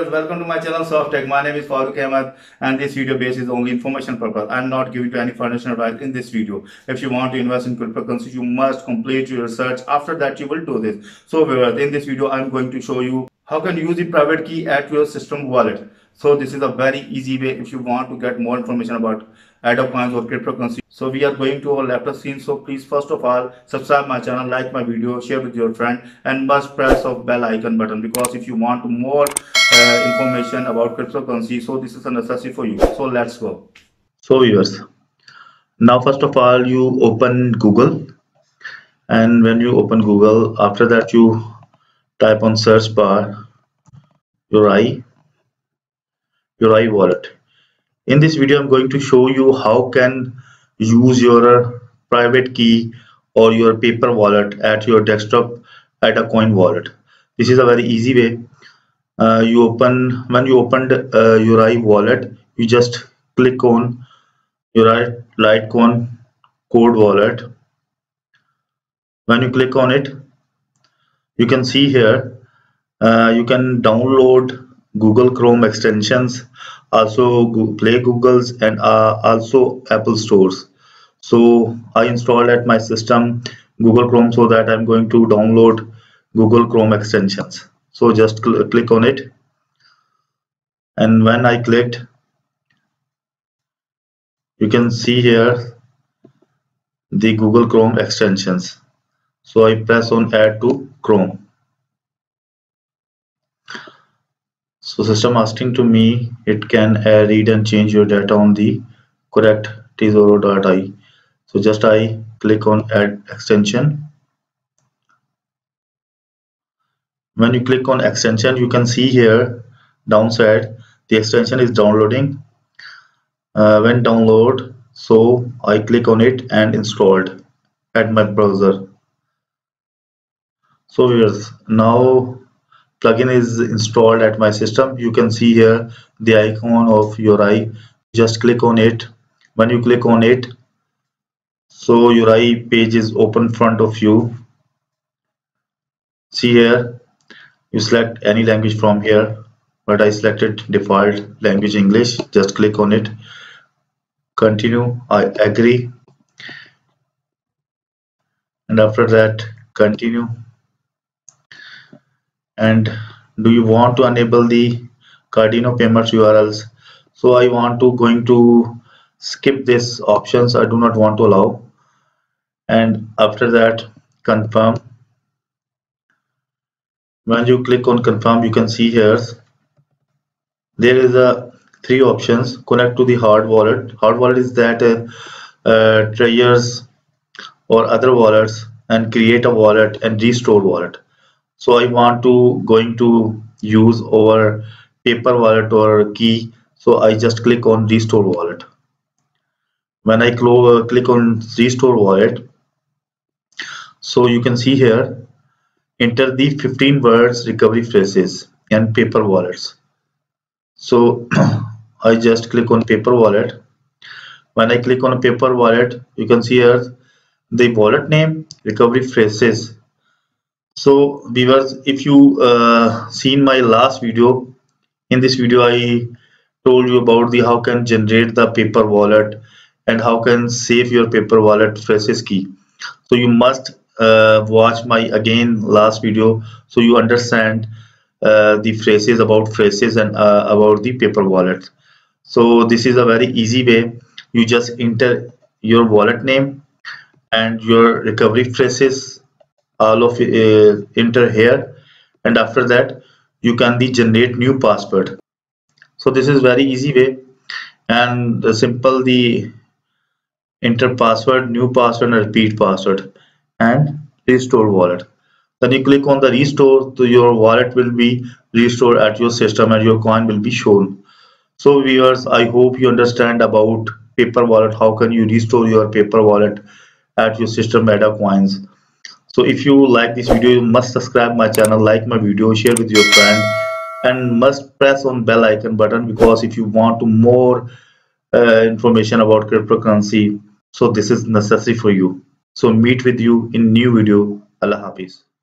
viewers, welcome to my channel Soft Tech. My name is Farooq Ahmed and this video base is only information purpose. I am not giving you any financial advice in this video. If you want to invest in cryptocurrency, you must complete your research. After that, you will do this. So viewers, in this video, I am going to show you how can you use the private key at your system wallet. So this is a very easy way if you want to get more information about Ada coins or cryptocurrency. So we are going to our laptop screen. So please first of all subscribe my channel, like my video, share with your friend, and must press the bell icon button because if you want more information about cryptocurrency, so this is a necessity for you. So let's go. So viewers, now first of all you open Google, and when you open Google, after that you type on search bar Yoroi wallet. In this video I'm going to show you how can use your private key or your paper wallet at your desktop at a coin wallet. This is a very easy way. When you opened Yoroi wallet, you just click on Yoroi Litecoin code wallet. When you click on it, you can see here you can download Google Chrome extensions, also Play Googles, and also Apple stores. So I installed at my system Google Chrome, so that I'm going to download Google Chrome extensions. So just click on it, and when I clicked, you can see here the Google Chrome extensions. So I press on add to Chrome. So system asking to me it can read and change your data on the correct Tesoro.ai. So just I click on add extension. When you click on extension, you can see here downside the extension is downloading. When download, so I click on it and installed at my browser. So here's now plugin is installed at my system. You can see here the icon of Yoroi. Just click on it. When you click on it, so Yoroi page is open front of you. See here, you select any language from here, but I selected default language English. Just click on it, continue, I agree, and after that continue. And do you want to enable the Cardano payments URLs? So I want to going to skip this options. I do not want to allow, and after that confirm. When you click on confirm, you can see here there is a three options. Connect to the hard wallet. Hard wallet is that treasures or other wallets, and create a wallet and restore wallet. So I want to going to use our paper wallet or key, so I just click on restore wallet. When I click on restore wallet, so you can see here enter the 15 words recovery phrases and paper wallets. So I just click on paper wallet. When I click on paper wallet, you can see here the wallet name, recovery phrases. So viewers, if you seen my last video, in this video I told you about the how can generate the paper wallet and how can save your paper wallet phrases key. So you must watch my again last video so you understand the phrases and about the paper wallet. So this is a very easy way. You just enter your wallet name and your recovery phrases, all of enter here, and after that you can generate new password. So this is very easy way, and simple the enter password, new password, and repeat password, and restore wallet. Then you click on the restore, so your wallet will be restored at your system and your coin will be shown. So viewers, I hope you understand about paper wallet, how can you restore your paper wallet at your system Ada coins. So if you like this video, you must subscribe my channel, like my video, share with your friend, and must press on bell icon button because if you want to more information about cryptocurrency, so this is necessary for you. So meet with you in new video. Allah Hafiz.